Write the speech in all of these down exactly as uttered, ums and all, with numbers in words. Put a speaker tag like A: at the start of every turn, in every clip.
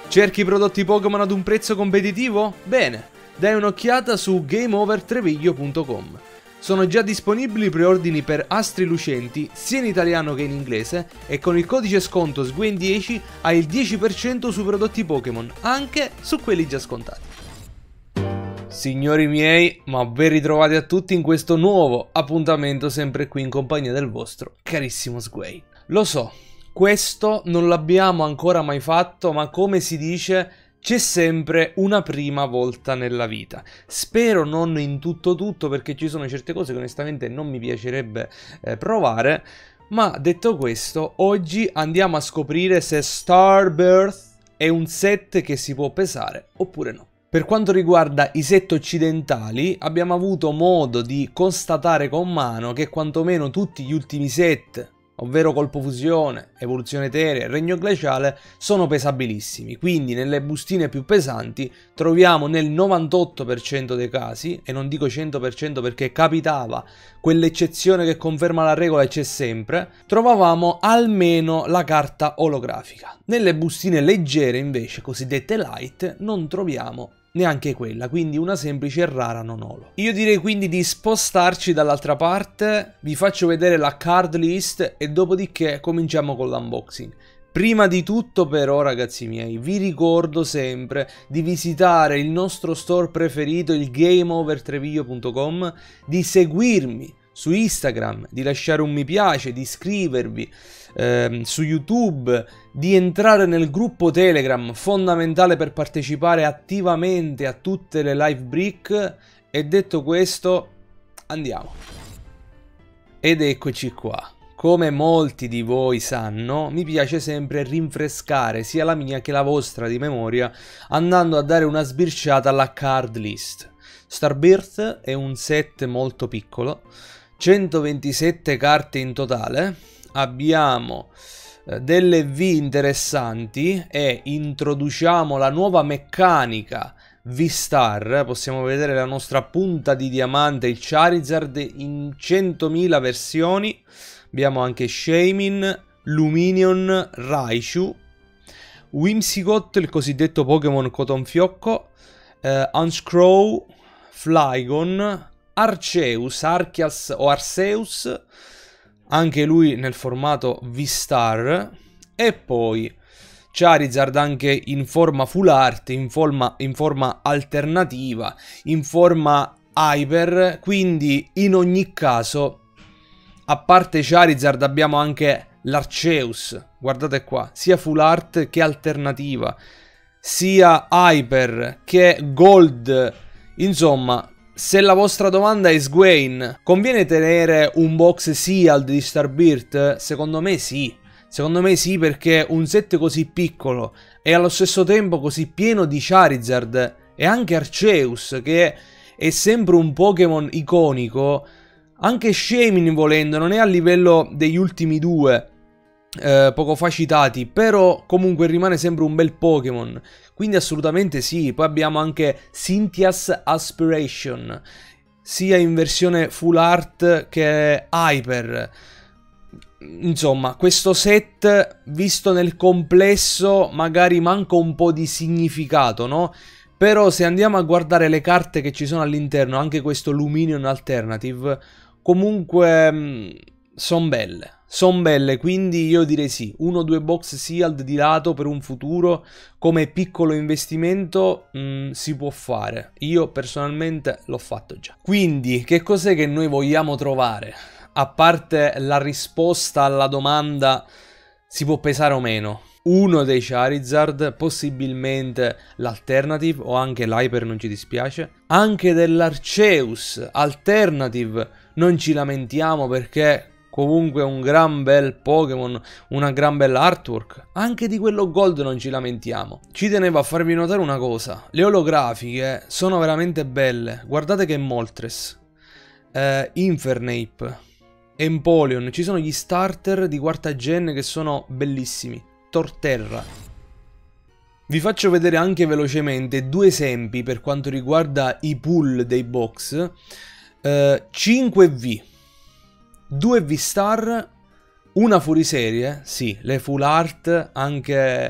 A: Cerchi prodotti Pokémon ad un prezzo competitivo? Bene, dai un'occhiata su game over treviglio punto com. Sono già disponibili preordini per astri lucenti sia in italiano che in inglese e con il codice sconto S G W E N dieci hai il dieci per cento sui prodotti Pokémon, anche su quelli già scontati. Signori miei, ma ben ritrovati a tutti in questo nuovo appuntamento sempre qui in compagnia del vostro carissimo Sgway. Lo so, questo non l'abbiamo ancora mai fatto, ma come si dice, c'è sempre una prima volta nella vita. Spero non in tutto tutto, perché ci sono certe cose che onestamente non mi piacerebbe eh, provare. Ma detto questo, oggi andiamo a scoprire se Starbirth è un set che si può pesare oppure no. Per quanto riguarda i set occidentali, abbiamo avuto modo di constatare con mano che quantomeno tutti gli ultimi set, ovvero Colpo Fusione, Evoluzione Eterea e Regno Glaciale, sono pesabilissimi. Quindi nelle bustine più pesanti troviamo nel novantotto per cento dei casi, e non dico cento per cento perché capitava, quell'eccezione che conferma la regola c'è sempre, trovavamo almeno la carta olografica. Nelle bustine leggere invece, cosiddette light, non troviamo neanche quella, quindi una semplice e rara non holo. Io direi quindi di spostarci dall'altra parte, vi faccio vedere la card list e dopodiché cominciamo con l'unboxing. Prima di tutto però, ragazzi miei, vi ricordo sempre di visitare il nostro store preferito, il game over treviglio punto com, di seguirmi su Instagram, di lasciare un mi piace, di iscrivervi ehm, su YouTube, di entrare nel gruppo Telegram, fondamentale per partecipare attivamente a tutte le live break. E detto questo, andiamo. Ed eccoci qua. Come molti di voi sanno, mi piace sempre rinfrescare sia la mia che la vostra di memoria, andando a dare una sbirciata alla card list. Starbirth è un set molto piccolo, centoventisette carte in totale, abbiamo eh, delle V interessanti e introduciamo la nuova meccanica V-Star. Possiamo vedere la nostra punta di diamante, il Charizard in centomila versioni, abbiamo anche Shaymin, Luminion, Raichu, Whimsicott, il cosiddetto Pokémon Cotonfiocco, eh, Unscrow, Flygon, Arceus, Arceus o Arceus, anche lui nel formato V-Star, e poi Charizard anche in forma full art, in forma, in forma alternativa, in forma hyper. Quindi in ogni caso, a parte Charizard, abbiamo anche l'Arceus, guardate qua, sia full art che alternativa, sia hyper che gold. Insomma, se la vostra domanda è Sgwain, conviene tenere un box sealed di Starbirth? Secondo me sì. Secondo me sì, perché un set così piccolo e allo stesso tempo così pieno di Charizard e anche Arceus, che è sempre un Pokémon iconico, anche Shaymin volendo non è a livello degli ultimi due eh, poco fa citati, però comunque rimane sempre un bel Pokémon. Quindi assolutamente sì. Poi abbiamo anche Cynthia's Aspiration, sia in versione full art che hyper. Insomma, questo set, visto nel complesso, magari manca un po' di significato, no? Però se andiamo a guardare le carte che ci sono all'interno, anche questo Luminion Alternative, comunque sono belle. Sono belle, quindi io direi sì, uno o due box sealed di lato per un futuro come piccolo investimento mh, si può fare. Io personalmente l'ho fatto già. Quindi che cos'è che noi vogliamo trovare? A parte la risposta alla domanda si può pesare o meno, uno dei Charizard, possibilmente l'Alternative o anche l'Hyper, non ci dispiace, anche dell'Arceus Alternative non ci lamentiamo, perché comunque è un gran bel Pokémon, una gran bella artwork. Anche di quello Gold non ci lamentiamo. Ci tenevo a farvi notare una cosa: le olografiche sono veramente belle. Guardate che Moltres, eh, Infernape, Empoleon, ci sono gli starter di quarta gen che sono bellissimi. Torterra. Vi faccio vedere anche velocemente due esempi per quanto riguarda i pull dei box. eh, cinque V, due V-Star, una fuoriserie, sì, le full art anche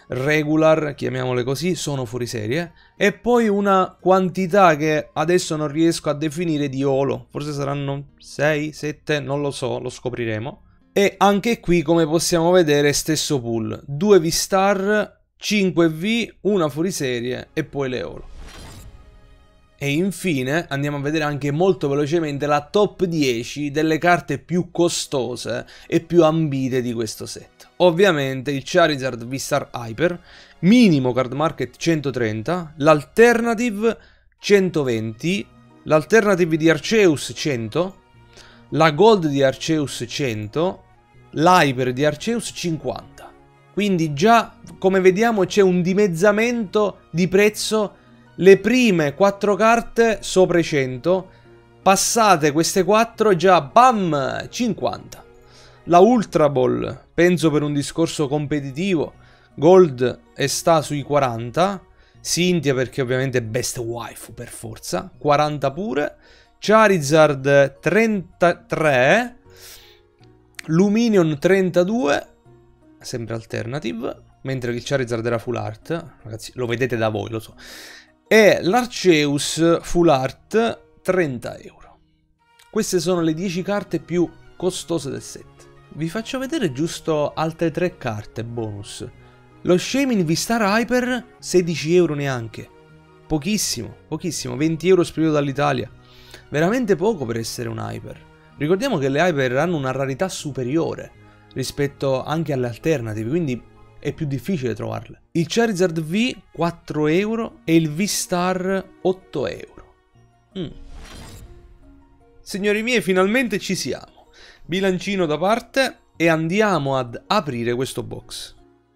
A: regular, chiamiamole così, sono fuori serie, e poi una quantità che adesso non riesco a definire di holo, forse saranno sei, sette, non lo so, lo scopriremo. E anche qui, come possiamo vedere, stesso pool, due V-Star, cinque V, una fuori serie e poi le holo. E infine andiamo a vedere anche molto velocemente la top dieci delle carte più costose e più ambite di questo set. Ovviamente il Charizard V-Star Hyper, minimo card market centotrenta, l'Alternative centoventi, l'Alternative di Arceus cento, la Gold di Arceus cento, l'Hyper di Arceus cinquanta. Quindi già, come vediamo, c'è un dimezzamento di prezzo. Le prime quattro carte sopra i cento, passate queste quattro già, bam, cinquanta. La Ultra Ball, penso per un discorso competitivo, Gold e sta sui quaranta, Cynthia perché ovviamente best waifu per forza, quaranta pure, Charizard trentatré, Luminion trentadue, sempre alternative, mentre il Charizard era full art, ragazzi lo vedete da voi, lo so. E l'Arceus Full Art trenta euro. Queste sono le dieci carte più costose del set. Vi faccio vedere giusto altre tre carte bonus. Lo Shaymin V-Star Hyper sedici euro neanche. Pochissimo, pochissimo, venti euro spedito dall'Italia. Veramente poco per essere un Hyper. Ricordiamo che le Hyper hanno una rarità superiore rispetto anche alle alternative, quindi è più difficile trovarle. Il Charizard V quattro euro e il V-Star otto euro. Mm. Signori miei, finalmente ci siamo. Bilancino da parte e andiamo ad aprire questo box.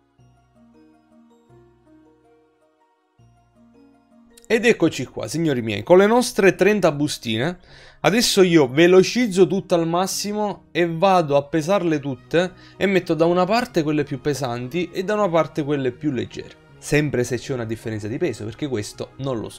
A: Ed eccoci qua, signori miei, con le nostre trenta bustine. Adesso io velocizzo tutto al massimo e vado a pesarle tutte e metto da una parte quelle più pesanti e da una parte quelle più leggere. Sempre se c'è una differenza di peso, perché questo non lo so.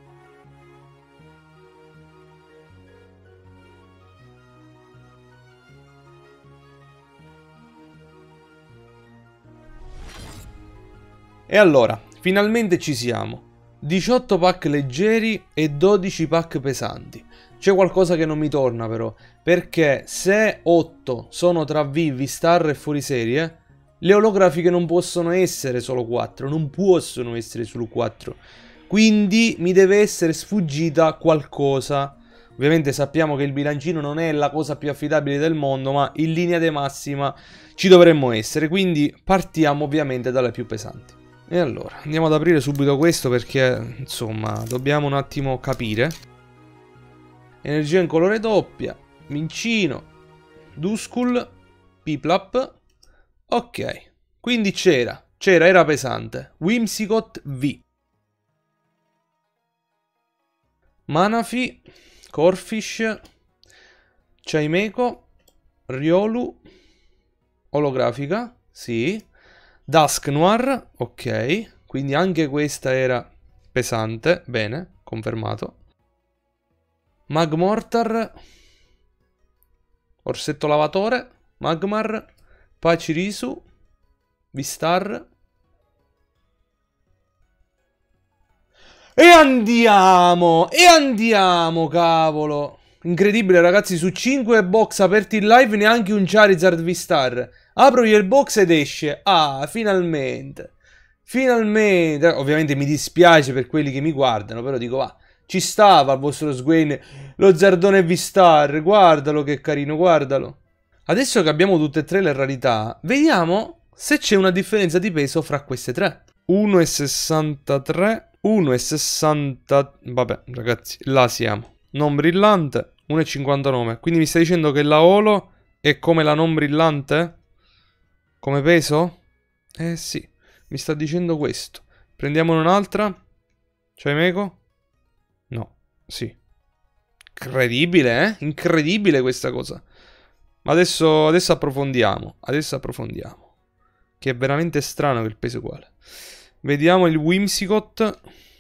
A: E allora, finalmente ci siamo. diciotto pack leggeri e dodici pack pesanti. C'è qualcosa che non mi torna però, perché se otto sono tra V, V-Star e fuori serie, le olografiche non possono essere solo quattro, non possono essere solo quattro. Quindi mi deve essere sfuggita qualcosa. Ovviamente sappiamo che il bilancino non è la cosa più affidabile del mondo, ma in linea di massima ci dovremmo essere, quindi partiamo ovviamente dalle più pesanti. E allora, andiamo ad aprire subito questo perché, insomma, dobbiamo un attimo capire. Energia in colore doppia, Mincino, Duskull, Piplup. Ok, quindi c'era, c'era, era pesante. Whimsicott V. Manafi, Corfish, Chimeco, Riolu, olografica, sì. Dusknoir, ok, quindi anche questa era pesante, bene, confermato. Magmortar, Orsetto Lavatore, Magmar, Pachirisu, V-Star. E andiamo, e andiamo, cavolo. Incredibile ragazzi, su cinque box aperti in live neanche un Charizard V-Star. Apro io il box ed esce. Ah, finalmente. Finalmente. Ovviamente mi dispiace per quelli che mi guardano, però dico va, ci stava il vostro Swain, lo Zardone V-Star. Guardalo che carino, guardalo. Adesso che abbiamo tutte e tre le rarità, vediamo se c'è una differenza di peso fra queste tre. uno e sessantatré, uno e sessanta... Vabbè ragazzi, là siamo. Non brillante, uno e cinquantanove. Quindi mi stai dicendo che la holo è come la non brillante? Come peso? Eh sì, mi sta dicendo questo. Prendiamone un'altra. Chimeco? No, sì. Incredibile, eh? Incredibile questa cosa. Ma adesso, adesso approfondiamo. Adesso approfondiamo. Che è veramente strano che il peso è uguale. Vediamo il Whimsicott.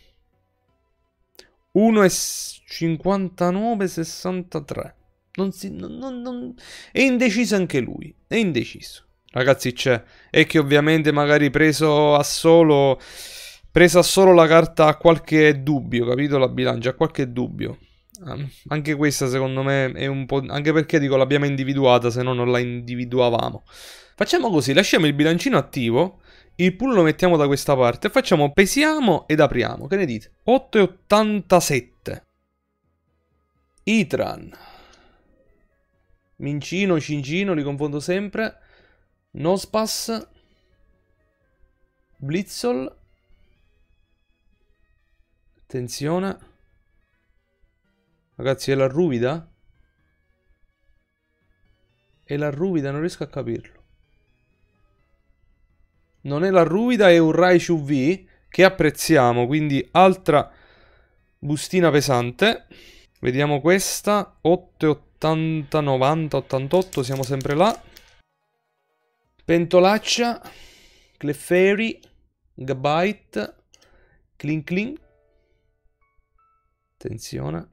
A: uno e cinquantanove, sessantatré. Non si, non, non, non... È indeciso anche lui. È indeciso. Ragazzi c'è. E che ovviamente magari preso a solo... Presa solo la carta ha qualche dubbio, capito? La bilancia ha qualche dubbio. Um, anche questa secondo me è un po'... Anche perché dico l'abbiamo individuata, se no non la individuavamo. Facciamo così, lasciamo il bilancino attivo, il pool lo mettiamo da questa parte, facciamo pesiamo ed apriamo, che ne dite? otto virgola ottantasette. Itran. Mincino, Cincino, li confondo sempre. Nospass. Blitzol. Attenzione. Ragazzi, è la ruvida? È la ruvida, non riesco a capirlo. Non è la ruvida, è un Raichu V che apprezziamo, quindi altra bustina pesante. Vediamo questa, otto virgola ottanta, novanta, ottantotto, siamo sempre là. Pentolaccia, Clefairy, Gabite, Clink Clink. Attenzione.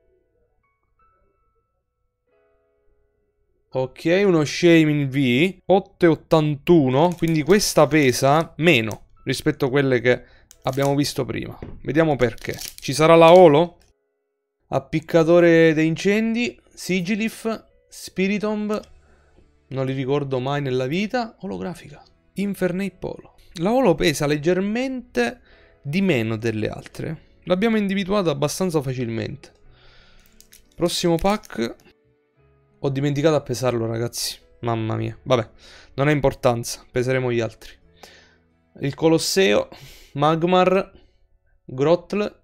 A: Ok, uno Shaman V, otto virgola ottantuno, quindi questa pesa meno rispetto a quelle che abbiamo visto prima. Vediamo perché. Ci sarà la holo? Appiccatore dei incendi, Sigilif, Spiritomb, non li ricordo mai nella vita, olografica, Infernape Polo. La holo pesa leggermente di meno delle altre. L'abbiamo individuata abbastanza facilmente. Prossimo pack. Ho dimenticato a pesarlo, ragazzi. Mamma mia. Vabbè, non ha importanza. Peseremo gli altri. Il Colosseo. Magmar. Grottle.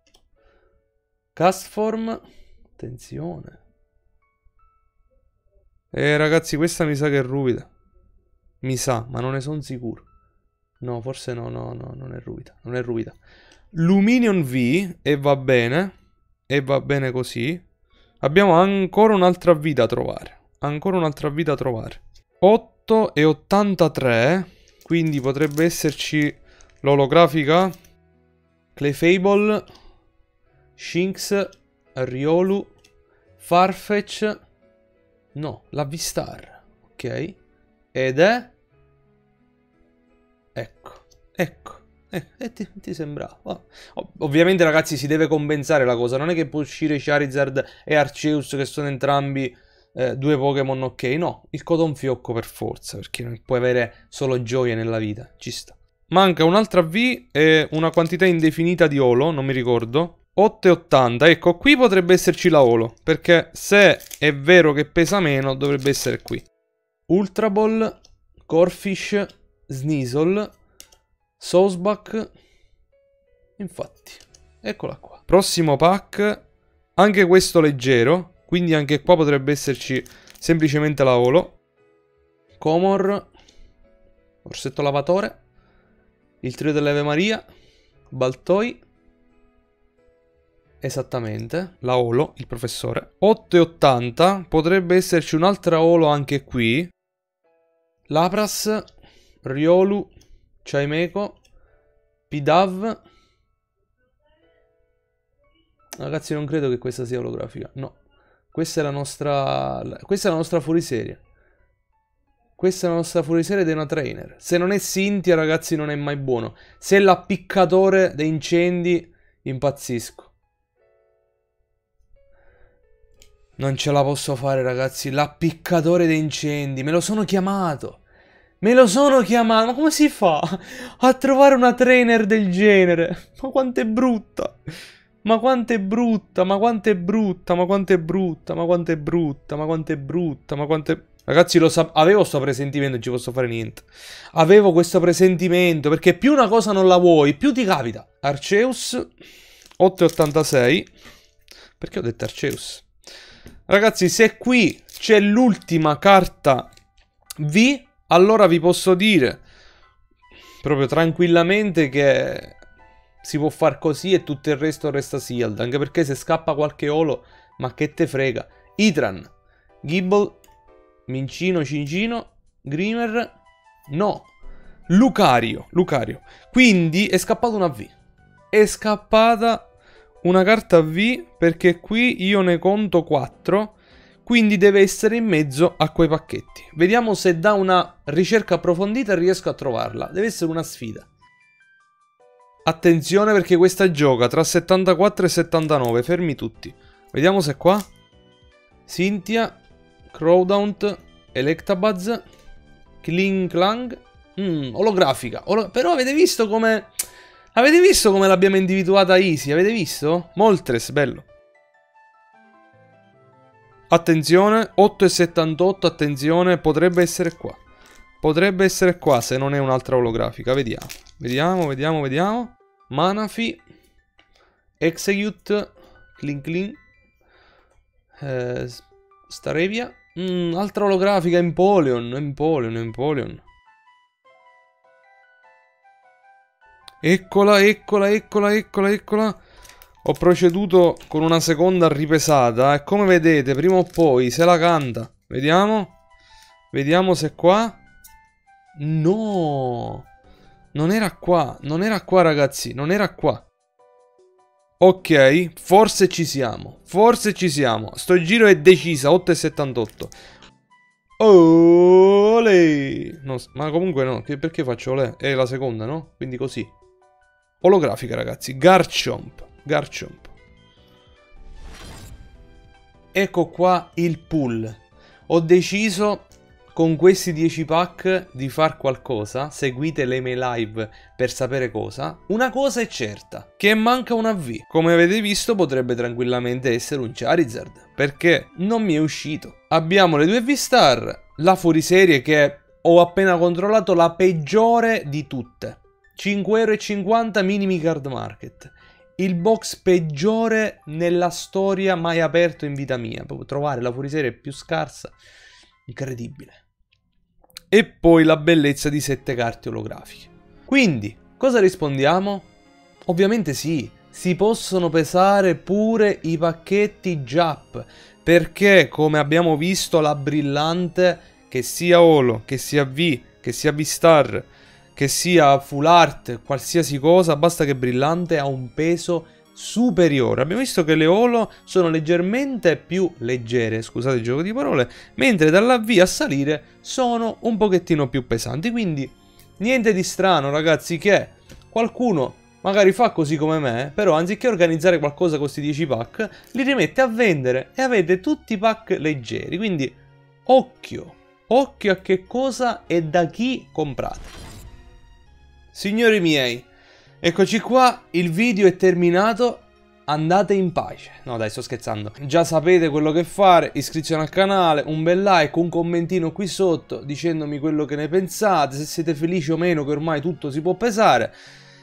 A: Castform. Attenzione. Eh, ragazzi, questa mi sa che è ruvida. Mi sa, ma non ne sono sicuro. No, forse no, no, no, non è ruvida. Non è ruvida. Luminion V. E va bene. E va bene così. Abbiamo ancora un'altra vita a trovare. Ancora un'altra vita a trovare. otto virgola ottantatré. Quindi potrebbe esserci l'olografica. Clefable. Shinx. Riolu. Farfetch. No, la V-Star. Ok. Ed è... Ecco. Ecco. Eh, eh, ti, ti sembrava. Oh. Ov ovviamente, ragazzi, si deve compensare la cosa. Non è che può uscire Charizard e Arceus, che sono entrambi eh, due Pokémon ok. No, il Codonfiocco per forza, perché non puoi avere solo gioia nella vita. Ci sta. Manca un'altra V e una quantità indefinita di holo, non mi ricordo. otto virgola ottanta. Ecco, qui potrebbe esserci la holo, perché se è vero che pesa meno, dovrebbe essere qui. Ultra Ball, Corfish, Sneasel, Sawsbuck. Infatti, eccola qua. Prossimo pack. Anche questo leggero, quindi anche qua potrebbe esserci semplicemente la holo. Comor. Orsetto lavatore. Il trio dell'Ave Maria. Baltoi. Esattamente, la holo, il professore. otto virgola ottanta. Potrebbe esserci un'altra holo anche qui. Lapras. Riolu. Chimeco, Pidav. Ragazzi, non credo che questa sia olografica. No, questa è la nostra. Questa è la nostra fuoriserie. Questa è la nostra fuoriserie di una trainer. Se non è Cynthia, ragazzi, non è mai buono. Se è l'appiccatore dei incendi, impazzisco. Non ce la posso fare, ragazzi. L'appiccatore dei incendi. Me lo sono chiamato. Me lo sono chiamato, ma come si fa a trovare una trainer del genere? Ma quanto è brutta, ma quanto è brutta, ma quanto è brutta, ma quanto è brutta, ma quanto è brutta, ma quanto è brutta, ma quanto è... Ragazzi, lo sa... avevo questo presentimento, non ci posso fare niente. Avevo questo presentimento, perché più una cosa non la vuoi, più ti capita. Arceus, otto virgola ottantasei. Perché ho detto Arceus? Ragazzi, se qui c'è l'ultima carta V... Allora vi posso dire, proprio tranquillamente, che si può far così e tutto il resto resta sealed. Anche perché se scappa qualche holo, ma che te frega. Itran, Gible, Mincino, Cincino, Grimer, no. Lucario, Lucario. Quindi è scappata una V. È scappata una carta V, perché qui io ne conto quattro. quindi deve essere in mezzo a quei pacchetti. Vediamo se da una ricerca approfondita riesco a trovarla. Deve essere una sfida. Attenzione perché questa gioca tra settantaquattro e settantanove, fermi tutti. Vediamo se è qua. Cynthia, Crowdaunt, Electabuzz, Kling Klang, mm, olografica. Olo Però avete visto come... Avete visto come l'abbiamo individuata easy? Avete visto? Moltres, bello. Attenzione, otto e settantotto, attenzione, potrebbe essere qua. Potrebbe essere qua se non è un'altra olografica, vediamo. Vediamo, vediamo, vediamo. Manafi, Execute, Kling Kling, eh, Starevia, mm, altra olografica, Empoleon, Empoleon, Empoleon. Eccola, eccola, eccola, eccola, eccola. Ho proceduto con una seconda ripesata e come vedete prima o poi se la canta. Vediamo. Vediamo se è qua. No. Non era qua. Non era qua ragazzi. Non era qua. Ok. Forse ci siamo. Forse ci siamo. Sto giro è decisa. otto e settantotto. Olè. No, ma comunque no. Perché faccio olè? È la seconda, no? Quindi così. Olografica ragazzi. Garchomp. Garchomp. Ecco qua il pool. Ho deciso con questi dieci pack di far qualcosa. Seguite le mie live per sapere cosa. Una cosa è certa, che manca una V. Come avete visto potrebbe tranquillamente essere un Charizard, perché non mi è uscito. Abbiamo le due V-Star, la fuoriserie che ho appena controllato, la peggiore di tutte. cinque e cinquanta euro minimi card market. Il box peggiore nella storia mai aperto in vita mia. Proprio trovare la fuoriserie più scarsa. Incredibile. E poi la bellezza di sette carte olografiche. Quindi, cosa rispondiamo? Ovviamente sì. Si possono pesare pure i pacchetti J A P. Perché, come abbiamo visto, la brillante, che sia Holo, che sia V, che sia V-Star, che sia full art, qualsiasi cosa, basta che brillante ha un peso superiore. Abbiamo visto che le holo sono leggermente più leggere, scusate il gioco di parole, mentre dalla V a salire sono un pochettino più pesanti. Quindi niente di strano ragazzi che qualcuno magari fa così come me, però anziché organizzare qualcosa con questi dieci pack, li rimette a vendere e avete tutti i pack leggeri. Quindi occhio, occhio a che cosa e da chi comprate. Signori miei, eccoci qua, il video è terminato, andate in pace. No dai, sto scherzando. Già sapete quello che fare, iscrizione al canale, un bel like, un commentino qui sotto dicendomi quello che ne pensate, se siete felici o meno, che ormai tutto si può pesare.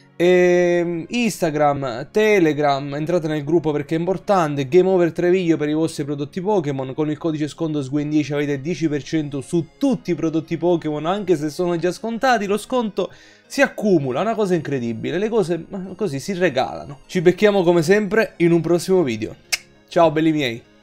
A: E Instagram, Telegram, entrate nel gruppo perché è importante. Game Over Treviglio per i vostri prodotti Pokémon. Con il codice sconto S W E N dieci avete dieci per cento su tutti i prodotti Pokémon, anche se sono già scontati. Lo sconto si accumula, è una cosa incredibile. Le cose così si regalano. Ci becchiamo come sempre in un prossimo video. Ciao belli miei.